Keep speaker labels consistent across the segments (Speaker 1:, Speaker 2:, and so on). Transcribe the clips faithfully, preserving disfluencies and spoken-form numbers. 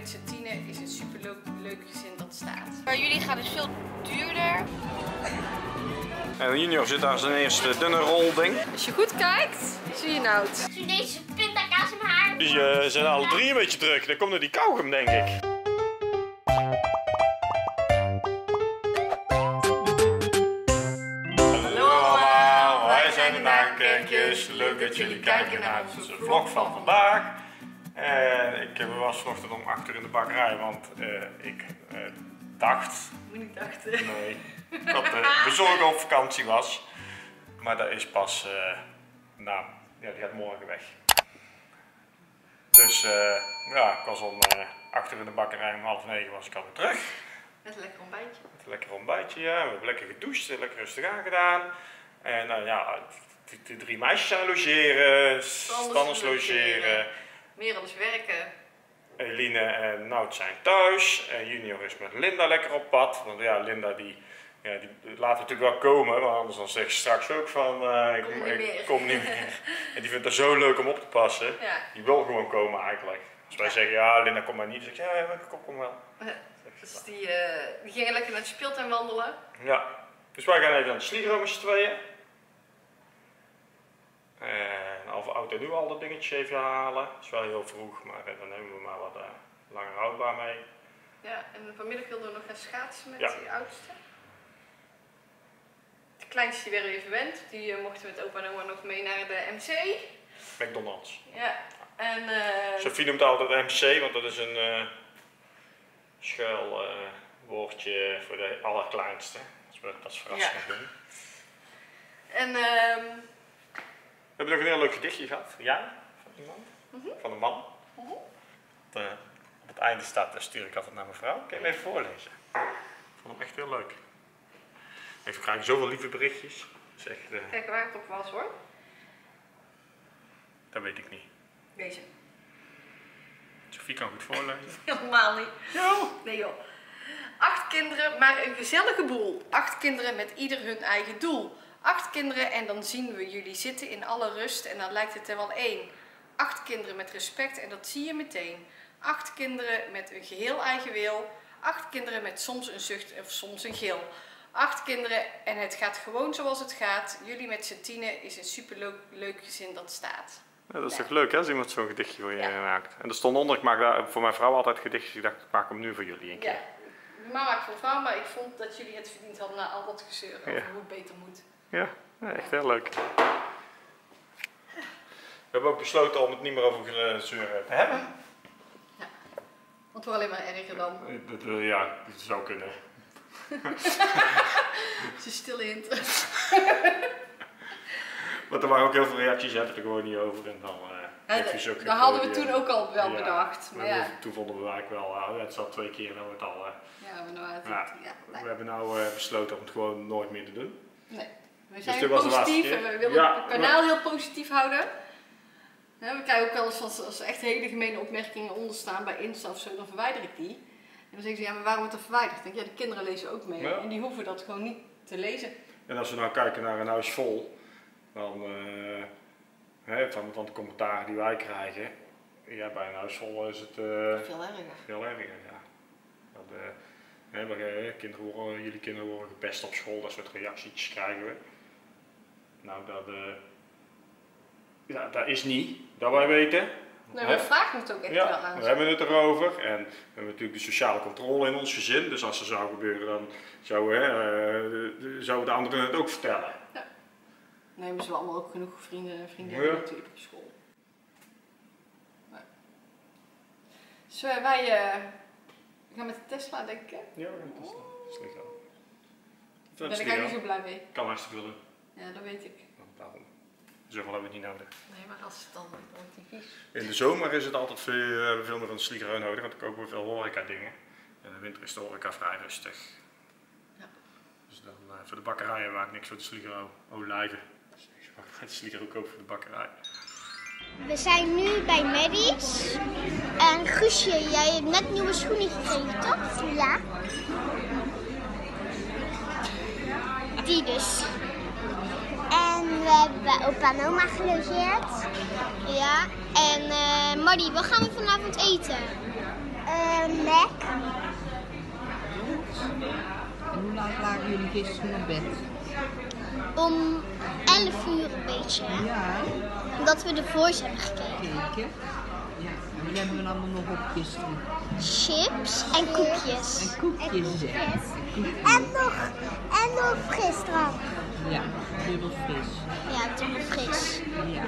Speaker 1: met z'n tienen is een super leuk, leuk gezin dat staat.
Speaker 2: Maar jullie gaan dus veel duurder.
Speaker 3: En Junior zit daar zijn eerste dunne rol ding.
Speaker 1: Als je goed kijkt, zie je nou het.
Speaker 4: Doe deze pindakaas in mijn haar.
Speaker 3: Die uh, zijn alle drie een beetje druk. Dan komt er die kauwgom, denk ik. Hallo allemaal, wij zijn de Nagenkijkers. Leuk dat jullie kijken naar onze vlog van vandaag. Uh, ik was vanochtend om acht uur in de bakkerij, want uh, ik uh, dacht...
Speaker 1: Moet niet dachten.
Speaker 3: Nee, dat de bezorger op vakantie was. Maar dat is pas... Uh, nou, ja, die gaat morgen weg. Dus uh, ja, ik was om uh, acht uur in de bakkerij, om half negen was ik alweer terug.
Speaker 1: Met een lekker ontbijtje.
Speaker 3: Met een lekker ontbijtje, ja. We hebben lekker gedoucht, lekker rustig aangedaan. En uh, ja, de, de drie meisjes zijn logeren, Stanners logeren.
Speaker 1: Merel is werken.
Speaker 3: Eline en Nout zijn thuis. En Junior is met Linda lekker op pad. Want ja, Linda die, ja, die laat natuurlijk wel komen, want anders dan zegt ze straks ook van uh, ik, kom, ik niet kom niet meer. En die vindt het zo leuk om op te passen.
Speaker 1: Ja.
Speaker 3: Die wil gewoon komen eigenlijk. Als wij ja. zeggen ja, Linda kom maar niet, dan zeg ik ja, ja, ik kom wel.
Speaker 1: Ja. Dus die, uh, die gingen lekker naar de speeltuin wandelen.
Speaker 3: Ja, dus wij gaan even aan de Sligro met z'n tweeën. En over oud en nieuw al dat dingetje even halen. Dat is wel heel vroeg, maar dan nemen we maar wat uh, langer houdbaar mee.
Speaker 1: Ja, en vanmiddag wilden we nog gaan schaatsen met
Speaker 3: ja.
Speaker 1: die oudste. De kleinste die werden weer verwend. Die uh, mochten met opa en oma nog mee naar de M C.
Speaker 3: McDonald's.
Speaker 1: Ja, en... Uh...
Speaker 3: Sophie noemt altijd M C, want dat is een uh, schuil uh, woordje voor de allerkleinste. Als we dat als verrassing ja. doen.
Speaker 1: En... Uh...
Speaker 3: We hebben nog een heel leuk gedichtje gehad, ja, van iemand, mm-hmm. van een man.
Speaker 1: Mm-hmm.
Speaker 3: Op, uh, op het einde staat, daar stuur ik altijd naar mijn vrouw. Kan je hem even voorlezen? Ik vond hem echt heel leuk. Ik krijg zoveel lieve berichtjes. Echt, uh...
Speaker 1: Kijk waar het op was hoor.
Speaker 3: Dat weet ik niet.
Speaker 1: Deze.
Speaker 3: Sophie kan goed voorlezen.
Speaker 1: Helemaal niet.
Speaker 3: Jo.
Speaker 1: Nee joh. Acht kinderen, maar een gezellige boel. Acht kinderen met ieder hun eigen doel. Acht kinderen en dan zien we jullie zitten in alle rust en dan lijkt het er wel één. Acht kinderen met respect en dat zie je meteen. Acht kinderen met een geheel eigen wil. Acht kinderen met soms een zucht of soms een gil. Acht kinderen en het gaat gewoon zoals het gaat. Jullie met z'n tienen is een superleuk leuk gezin dat staat.
Speaker 3: Ja, dat is
Speaker 1: ja.
Speaker 3: toch leuk hè, als iemand zo'n gedichtje voor je
Speaker 1: ja.
Speaker 3: maakt. En er stond onder, ik maak daar voor mijn vrouw altijd gedichtjes. Ik dacht, ik maak hem nu voor jullie een keer.
Speaker 1: Ja, normaal maak ik voor vrouw, maar ik vond dat jullie het verdiend hadden na al dat gezeur over
Speaker 3: ja.
Speaker 1: hoe het beter moet.
Speaker 3: Ja, ja, echt heel leuk. We hebben ook besloten om het niet meer over zeuren te hebben.
Speaker 1: Ja, want het wordt alleen maar erger dan.
Speaker 3: Ja, dat zou kunnen.
Speaker 1: Ze stil hint.
Speaker 3: Want er waren ook heel veel reacties, het er gewoon niet over. En dan, uh,
Speaker 1: ja,
Speaker 3: dat,
Speaker 1: dat hadden we toen ook al wel ja, bedacht. Maar ja.
Speaker 3: Toen vonden we eigenlijk wel, uh, het zat twee keer nou het al. Uh,
Speaker 1: ja, maar nou, het,
Speaker 3: ja,
Speaker 1: ja, nee.
Speaker 3: we hebben nou uh, besloten om het gewoon nooit meer te doen.
Speaker 1: Nee, we zijn
Speaker 3: dus
Speaker 1: positief en we willen
Speaker 3: ja,
Speaker 1: het kanaal heel positief houden. Ja, we krijgen ook wel eens als, als er echt hele gemene opmerkingen onder staan bij Insta of zo, dan verwijder ik die. En dan zeggen ze, ja, maar waarom wordt dat verwijderd? Ik denk, ja, de kinderen lezen ook mee. Ja. En die hoeven dat gewoon niet te lezen.
Speaker 3: En als we nou kijken naar een huis vol, dan uh, hè, van, van de commentaren die wij krijgen, ja, bij een huis vol is het uh,
Speaker 1: veel erger.
Speaker 3: Veel erger, ja. Dat, uh, hè, we, kinderen worden, jullie kinderen worden gepest op school, dat soort reacties krijgen we. Nou, dat, uh, ja, dat is niet, dat wij weten.
Speaker 1: Nee, maar vragen het ook echt
Speaker 3: ja,
Speaker 1: wel aan.
Speaker 3: We hebben het erover en we hebben natuurlijk de sociale controle in ons gezin, dus als er zou gebeuren, dan zou, hè, uh, zouden de anderen het ook vertellen.
Speaker 1: Ja. Dan hebben ze allemaal ook genoeg vrienden en vriendinnen ja. natuurlijk op school. Maar. Dus uh, wij uh, gaan met de Tesla, denk ik.
Speaker 3: Ja, dat is, dat is lekker.
Speaker 1: Daar ben ik eigenlijk niet zo blij mee.
Speaker 3: Kan hartstikke willen.
Speaker 1: Ja, dat weet ik.
Speaker 3: Daarom. Zoveel hebben we niet nodig.
Speaker 1: Nee, maar als het dan relatief is.
Speaker 3: In de zomer is het altijd veel, veel meer een Sligro nodig, want dan kopen we veel horeca dingen. In de winter is de horeca vrij rustig.
Speaker 1: Ja.
Speaker 3: Dus dan uh, voor de bakkerijen maakt niks voor de Sligro olijven. Dus ik mag de Sligro kopen voor de bakkerij.
Speaker 4: We zijn nu bij Maddie's. En Guusje, jij hebt net nieuwe schoenen gekregen, toch? Ja. Die dus. En we hebben bij opa en oma gelogeerd. Ja. En uh, Maddie, wat gaan we vanavond eten? Uh, plek.
Speaker 5: En hoe laat lagen jullie gisteren op bed?
Speaker 4: Om elf uur een beetje.
Speaker 5: Ja,
Speaker 4: Omdat we de Voice hebben gekeken.
Speaker 5: keken. Ja, en wat hebben we allemaal nog op gisteren?
Speaker 4: Chips en koekjes.
Speaker 5: En koekjes, hè?
Speaker 4: En nog, en nog frisdrank.
Speaker 5: Ja, dubbel fris.
Speaker 4: Ja, dubbel fris.
Speaker 5: Ja.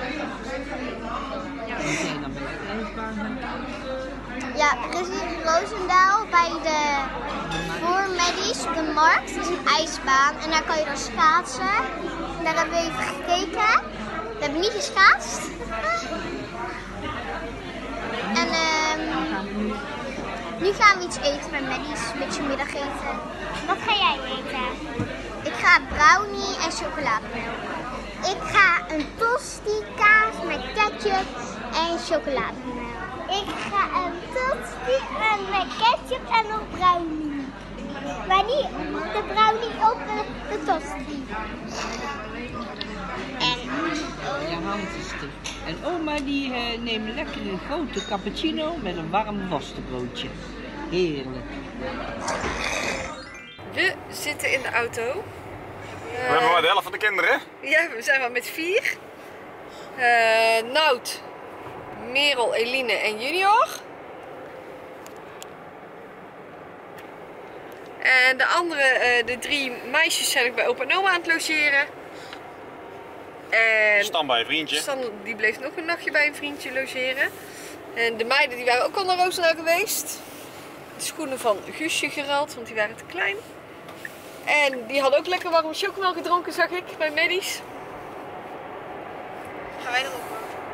Speaker 5: En zijn dan bij de ijsbaan gaan kijken?
Speaker 4: Ja, er is hier in Roosendaal bij de voor Maddies op de markt. Dat is een ijsbaan en daar kan je dan schaatsen. Daar hebben we even gekeken. We hebben niet geschaatst. En ehm nu gaan we iets eten bij Maddies, een beetje middageten. Wat ga jij eten? Ik ga brownie en chocolademelk. Ik ga een tosti kaas met ketchup en chocolademelk. Ik ga een tosti en met ketchup en nog brownie. Maar niet de brownie op de, de tosti. En
Speaker 5: Ja, hand is het. En oma die uh, neemt lekker een grote cappuccino met een warm worstenbroodje. Heerlijk.
Speaker 1: We zitten in de auto.
Speaker 3: We hebben maar de helft van de kinderen.
Speaker 1: Ja, we zijn maar met vier. Uh, Nout, Merel, Eline en Junior. En de andere, uh, de drie meisjes zijn ook bij opa en oma aan het logeren. En
Speaker 3: Stan bij een vriendje.
Speaker 1: Stan die bleef nog een nachtje bij een vriendje logeren. En de meiden die waren ook al naar Roosendaal geweest. De schoenen van Guusje geruild, want die waren te klein. En die hadden ook lekker warme chocomel gedronken, zag ik, bij Maddies.
Speaker 2: Gaan wij erop?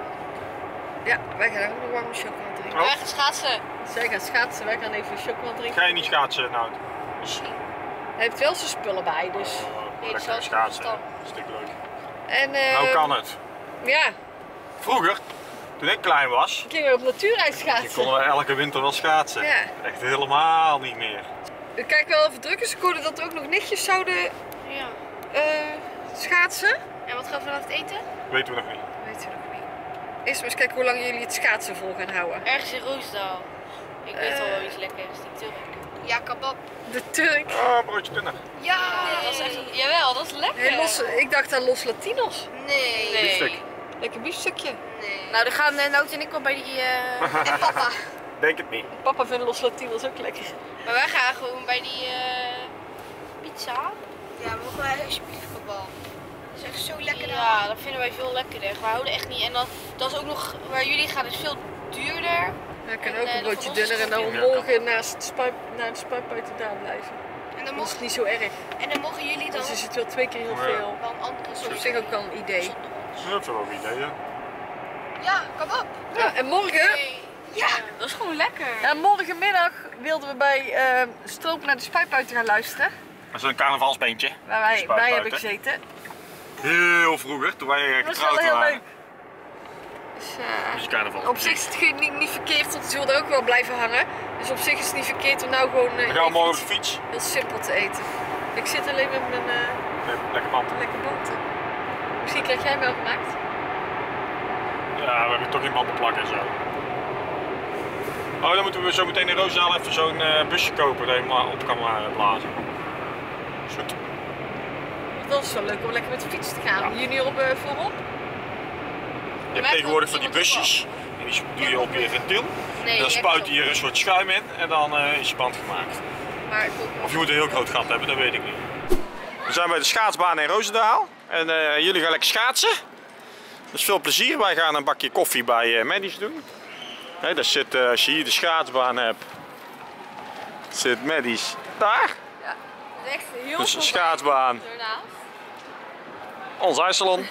Speaker 1: Ja, wij gaan ook nog warme chocomel drinken.
Speaker 3: Oh.
Speaker 2: Wij gaan schaatsen.
Speaker 1: Zij gaan schaatsen, wij gaan even chocomel drinken.
Speaker 3: Ga je niet schaatsen, nou?
Speaker 2: Misschien.
Speaker 1: Hij heeft wel zijn spullen bij, dus.
Speaker 2: Nee, dat
Speaker 3: Lekker
Speaker 2: is
Speaker 3: schaatsen.
Speaker 2: wel
Speaker 3: Stuk leuk.
Speaker 1: En, uh,
Speaker 3: Nou kan het.
Speaker 1: Ja,
Speaker 3: Vroeger, toen ik klein was,
Speaker 1: gingen we op natuurreis
Speaker 3: toen
Speaker 1: schaatsen.
Speaker 3: konden we elke winter wel schaatsen.
Speaker 1: Ja.
Speaker 3: Echt helemaal niet meer.
Speaker 1: We kijken wel even druk is. Ik hoorde dat er ook nog nichtjes zouden
Speaker 2: Ja.
Speaker 1: uh, schaatsen.
Speaker 2: En wat gaan we vanavond eten?
Speaker 3: Weten we nog niet.
Speaker 1: Weet je nog niet. Eerst maar eens kijken hoe lang jullie het schaatsen vol gaan houden.
Speaker 2: Ergens in Roosendaal. Ik weet al
Speaker 1: Eh.
Speaker 2: wel iets lekkers. Die Turk. Ja, kebab.
Speaker 1: De Turk.
Speaker 3: Oh, een broodje dunner.
Speaker 2: Ja, dat is echt... Jawel, dat is lekker.
Speaker 1: Hey, los, ik dacht aan Los Latinos.
Speaker 2: Nee.
Speaker 3: Biefstuk.
Speaker 1: Lekker biefstukje.
Speaker 2: Nee. Nou, dan gaan uh, Nout en ik wel bij die... Uh... en papa.
Speaker 3: Denk het niet.
Speaker 1: Papa vindt Los Latinos ook lekker.
Speaker 2: Maar wij gaan gewoon bij die uh, pizza. Ja, we mogen wij alsjeblieft kebab. Dat is echt zo lekker. Ja, dat vinden wij veel lekkerder. We houden echt niet. En dat, dat is ook nog waar jullie gaan, is veel duurder.
Speaker 1: Dan kan
Speaker 2: En,
Speaker 1: ook
Speaker 2: eh,
Speaker 1: een
Speaker 2: de
Speaker 1: broodje
Speaker 2: van ons
Speaker 1: dunner en dan
Speaker 2: is
Speaker 1: morgen naast het spuip, naar de spuitbuiten daar blijven.
Speaker 2: En dan,
Speaker 1: Dat is
Speaker 2: mogen,
Speaker 1: niet zo erg.
Speaker 2: en dan mogen jullie dan
Speaker 1: Dus is het wel twee keer heel
Speaker 3: Ja.
Speaker 1: veel.
Speaker 2: wel een andere
Speaker 1: Dat is op
Speaker 2: soort.
Speaker 1: zich ook wel een idee.
Speaker 3: Dat is wel een idee, hè?
Speaker 2: Ja, kebab.
Speaker 1: Ja, en morgen,
Speaker 2: Ja, dat is gewoon lekker.
Speaker 1: ja, morgenmiddag wilden we bij uh, Stroop naar de spuitbuiten gaan luisteren.
Speaker 3: Dat is een carnavalsbeentje.
Speaker 1: Waar wij bij
Speaker 3: Spuitbuiten.
Speaker 1: hebben gezeten.
Speaker 3: Heel vroeger, toen wij eh,
Speaker 1: Dat was wel
Speaker 3: getrouwd
Speaker 1: heel
Speaker 3: waren.
Speaker 1: leuk. Dus, uh,
Speaker 3: Dus carnaval.
Speaker 1: op zich is het ge- niet, niet verkeerd, want ze wilden ook wel blijven hangen. Dus op zich is het niet verkeerd om nou gewoon uh,
Speaker 3: We gaan
Speaker 1: even
Speaker 3: morgen op
Speaker 1: iets
Speaker 3: de fiets.
Speaker 1: heel simpel te eten. Ik zit alleen met mijn uh,
Speaker 3: Nee, lekker band.
Speaker 1: lekker banden. Misschien krijg jij hem wel gemaakt.
Speaker 3: Ja, we hebben toch geen banden plakken en zo. Oh, dan moeten we zo meteen in Roosendaal even zo'n uh, busje kopen dat je maar op kan uh, blazen. Is goed.
Speaker 1: Dat is wel leuk om lekker met de fiets te gaan.
Speaker 3: Ja.
Speaker 1: Junior op, uh, voorop.
Speaker 3: Je hebt tegenwoordig van die busjes. En die doe je op je ventiel.
Speaker 2: Nee,
Speaker 3: En dan
Speaker 2: echt
Speaker 3: spuit
Speaker 2: wel.
Speaker 3: je er een soort schuim in en dan uh, is je band gemaakt.
Speaker 1: Maar ik
Speaker 3: Of je moet een heel groot gat hebben, dat weet ik niet. We zijn bij de schaatsbaan in Roosendaal. En uh, jullie gaan lekker schaatsen. Dus veel plezier. Wij gaan een bakje koffie bij uh, Maddies doen. He, daar zit, uh, als je hier de schaatsbaan hebt, zit Maddies daar.
Speaker 1: ja, echt heel
Speaker 3: Dus
Speaker 1: veel
Speaker 3: een schaatsbaan,
Speaker 1: ernaast.
Speaker 3: ons ijssalon.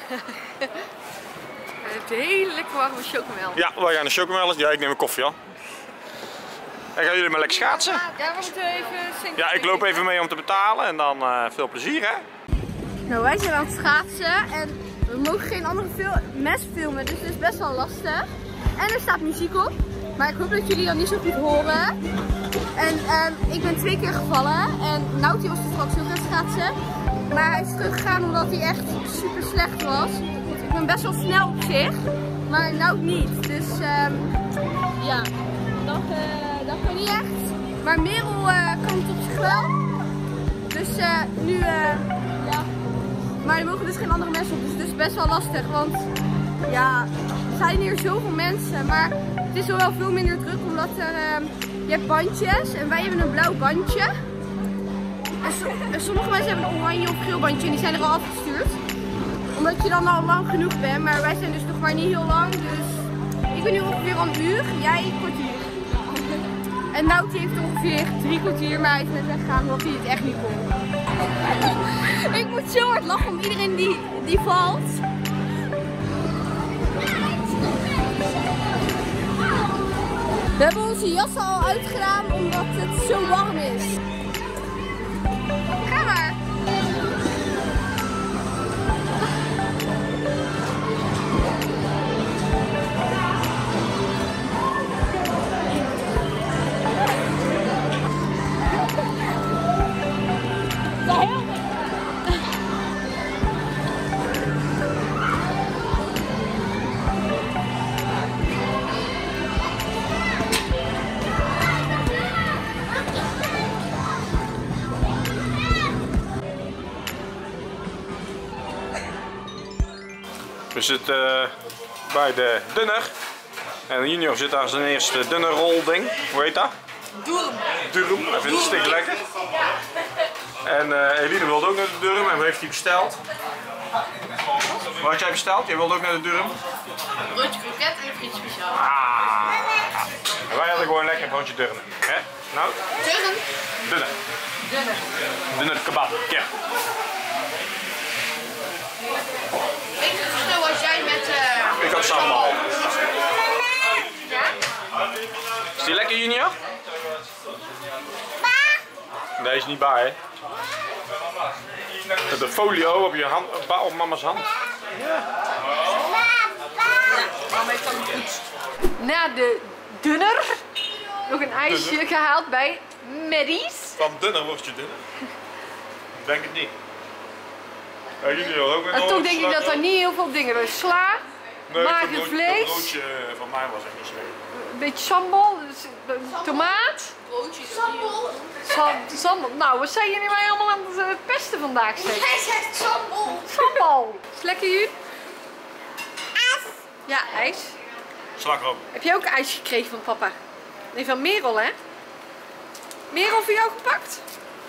Speaker 1: Hij heeft hele lekker warme chocomel.
Speaker 3: Ja, wij gaan de chocomel. Ja, ik neem een koffie al. En gaan jullie maar lekker schaatsen?
Speaker 1: Ja, we moeten even zinken.
Speaker 3: Ja, ik loop even mee om te betalen en dan uh, veel plezier hè.
Speaker 6: Nou, wij zijn aan het schaatsen en we mogen geen andere fil- mes filmen, dus het is best wel lastig. En er staat muziek op, maar ik hoop dat jullie dat niet zo goed horen. En ehm, ik ben twee keer gevallen en Nauti was er straks ook aan het schaatsen. Maar hij is teruggegaan omdat hij echt super slecht was. Want ik ben best wel snel op zich, maar Naut niet. Dus ehm, ja, dag, uh, dag niet echt. Maar Merel uh, kan het op zich wel. Dus uh, nu, uh, ja. Maar er mogen dus geen andere mensen op. Dus het is best wel lastig. Want ja, er zijn hier zoveel mensen. Maar het is wel veel minder druk. Omdat er, uh, je hebt bandjes. En wij hebben een blauw bandje. En, so en sommige mensen hebben een oranje of geel bandje. En die zijn er al afgestuurd. Omdat je dan al lang genoeg bent. Maar wij zijn dus nog maar niet heel lang. Dus ik ben nu ongeveer al een uur. Jij een kwartier. En Nout heeft ongeveer drie kwartier, maar hij is net weggegaan omdat hij het echt niet kon. Ik moet zo hard lachen om iedereen die, die valt. We hebben onze jassen al uitgedaan omdat het zo warm is. Ga maar.
Speaker 3: We zitten bij de dunner. En Junior zit aan zijn eerste dunnerrol ding. Hoe heet dat?
Speaker 1: Durm.
Speaker 3: Durm. Hij vindt het stik lekker. En uh, Eline wilde ook naar de Durm en wat heeft hij besteld? Wat had jij besteld? Jij wilde ook naar de Durm?
Speaker 2: Een broodje kroket en een frietje speciaal.
Speaker 3: Ah. En wij hadden gewoon lekker een broodje Durm. Hè? Nou?
Speaker 2: Durm?
Speaker 3: Dunner.
Speaker 2: Dunner.
Speaker 3: Dunner kebab. Ja.
Speaker 2: Weet je het verschil als jij met... Uh,
Speaker 3: Ik had sambal.
Speaker 2: Ja?
Speaker 3: Is die lekker, Junior? Nee, is niet bij, hè? De folio op je hand, op mama's hand. Ja.
Speaker 1: Mama heeft dan goed. Na de dunner nog een ijsje dunner gehaald bij Maddie's.
Speaker 3: Van dunner word je dunner. Denk het niet. Ja, Junior ook weer.
Speaker 1: En toch denk ik dat er niet heel veel dingen zijn. Sla,
Speaker 3: nee,
Speaker 1: mager
Speaker 3: broodje,
Speaker 1: vlees.
Speaker 3: Het broodje van mij was echt niet slecht.
Speaker 1: Een beetje sambal, dus, tomaat.
Speaker 2: Broodje. Sambal.
Speaker 1: Sam, sambal. Nou, wat zijn jullie mij allemaal aan het pesten vandaag? Zeg?
Speaker 2: Jij zegt sambal.
Speaker 1: Sambal. Is lekker, Jun?
Speaker 4: ijs.
Speaker 1: Ja, ijs.
Speaker 3: Slagroom.
Speaker 1: Heb je ook ijs gekregen van papa? Nee, van Merel, hè? Merel voor jou gepakt?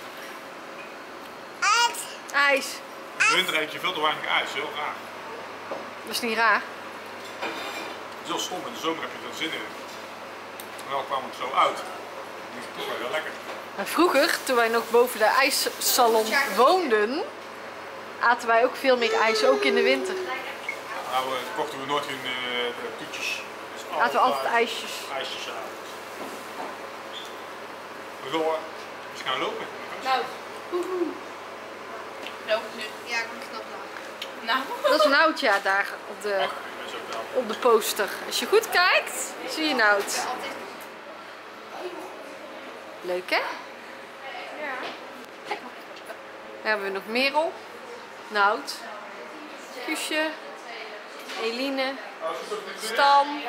Speaker 4: ijs.
Speaker 1: IJs.
Speaker 3: In de winter eet je veel te weinig ijs, heel raar.
Speaker 1: Dat is niet raar.
Speaker 3: Het is heel stom, in de zomer heb je er zin in. En dan kwam het zo uit. Dat is toch wel heel lekker.
Speaker 1: Maar vroeger, toen wij nog boven de ijssalon woonden, aten wij ook veel meer ijs, ook in de winter.
Speaker 3: Nou, uh, kochten we nooit geen uh, toetjes. Dus
Speaker 1: Aten we altijd ijsjes.
Speaker 3: ijsjes aan. We zullen eens gaan lopen.
Speaker 2: Nou. Woehoe. Loop nu. Ja, ik ben knap nou. Nou.
Speaker 1: Dat is Nout, ja, daar op de, op de poster. Als je goed kijkt, zie je Nout. Leuk, hè?
Speaker 2: Ja.
Speaker 1: Dan hebben we nog Merel, Nout, Guusje, Eline, Stan,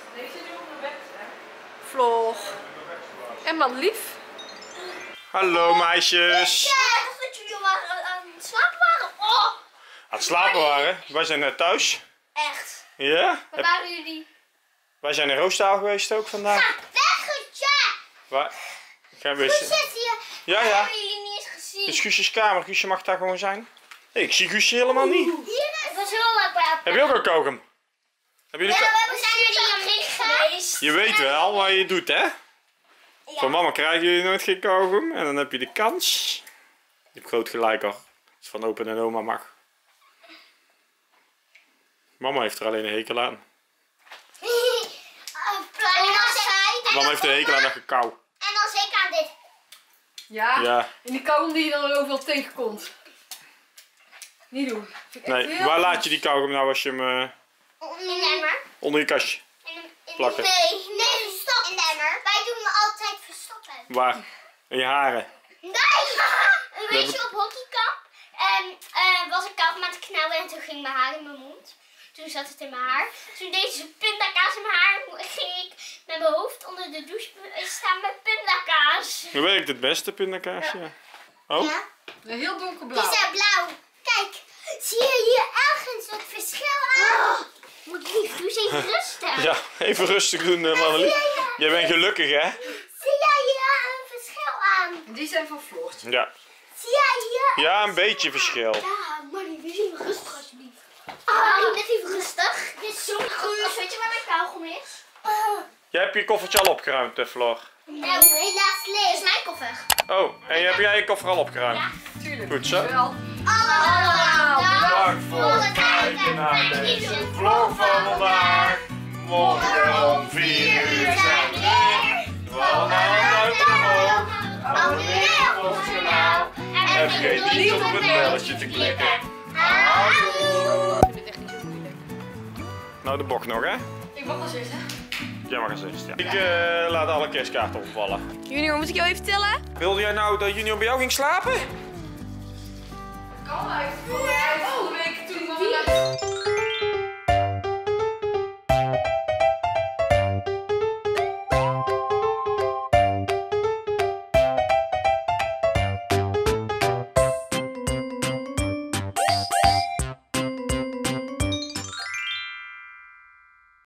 Speaker 1: Floor en Madelief.
Speaker 3: Hallo meisjes.
Speaker 4: Ja, ik dacht dat jullie waren aan het slapen waren. Oh,
Speaker 3: Aan het slapen waren. Wij zijn net thuis.
Speaker 4: echt.
Speaker 3: Ja?
Speaker 4: Waar waren jullie?
Speaker 3: Wij zijn in Roostaal geweest ook vandaag.
Speaker 4: Ga weg, Guusje!
Speaker 3: Waar? Gaan we
Speaker 4: Guusje
Speaker 3: eens...
Speaker 4: zit hier.
Speaker 3: Ja,
Speaker 4: Dat
Speaker 3: ja.
Speaker 4: hebben jullie niet eens gezien.
Speaker 3: Dit is Guusjes kamer. Guusje mag daar gewoon zijn. Nee, ik zie Guusje helemaal niet.
Speaker 4: Hier, het was heel leuk bij elkaar.
Speaker 3: Heb je ook een kauwgom? Hebben jullie
Speaker 4: Ja,
Speaker 3: ka-
Speaker 4: we hebben zijn jullie niet geweest.
Speaker 3: Je weet wel wat je doet, hè? Van mama krijgen jullie nooit geen kauwgom. En dan heb je de kans. Je hebt groot gelijk hoor. Als van opa en oma mag. Mama heeft er alleen een hekel aan.
Speaker 4: En als hij...
Speaker 3: Mama heeft een hekel aan dat gekauw.
Speaker 4: En als ik aan dit...
Speaker 1: Ja,
Speaker 3: Ja.
Speaker 1: in die kauwgom die je dan overal tegenkomt. Niet doen. Vind ik echt
Speaker 3: Nee,
Speaker 1: heel
Speaker 3: waar
Speaker 1: goed.
Speaker 3: laat je die kauwgom nou als je hem uh,
Speaker 4: In de emmer.
Speaker 3: onder je kastje plakken?
Speaker 4: Nee, nee, stop. In de emmer. Wij doen hem altijd verstoppen.
Speaker 3: Waar? In je haren.
Speaker 4: Nee! Weet je, op hockeykamp um, uh, was ik kauwgom aan het knauwen en toen ging mijn haar in mijn mond. Toen zat het in mijn haar. Toen deed ze pindakaas in mijn haar. Ging ik met mijn hoofd onder de douche staan met pindakaas. pindakaas.
Speaker 3: Nu werkt het beste, pindakaas, ja. Oh?
Speaker 4: Ja.
Speaker 1: Heel donkerblauw.
Speaker 4: Die zijn blauw. Kijk, zie je hier ergens het verschil aan? Oh, moet lief, doe eens even rustig.
Speaker 3: Ja, even rustig doen, uh, Marlies. Jij bent gelukkig, hè?
Speaker 4: Zie jij hier een verschil aan?
Speaker 1: Die zijn van Floortje.
Speaker 3: Ja.
Speaker 4: Zie jij hier?
Speaker 3: Ja, een beetje verschil.
Speaker 4: Ja, Marlie, wees even rustig alsjeblieft. Ah, net even rustig. Dit is zo goed. Weet je waar mijn kauwgom is? Oh.
Speaker 3: Jij hebt je koffertje al opgeruimd, hè, Floor?
Speaker 4: Nou, helaas leeg. Dit is mijn koffer.
Speaker 3: Oh, en heb jij je koffer al opgeruimd?
Speaker 4: Ja.
Speaker 1: Tuurlijk.
Speaker 3: Goed zo.
Speaker 1: Wel.
Speaker 4: Allemaal
Speaker 3: Bedankt voor het kijken naar deze vlog van vandaag. Morgen om vier uur zijn we weer. Allemaal duimpje omhoog. Abonneer op ons kanaal. En vergeet niet op het belletje te klikken. Houdoe.
Speaker 2: Ik vind het echt niet zo moeilijk.
Speaker 3: Nou, de bocht nog, hè?
Speaker 1: Ik mag wel zitten.
Speaker 3: Jij mag eens eerst, ja. Ik uh, laat alle kerstkaarten opvallen.
Speaker 6: Junior, moet ik jou even vertellen?
Speaker 3: Wilde jij nou dat Junior bij jou ging slapen?
Speaker 1: Kan eigenlijk.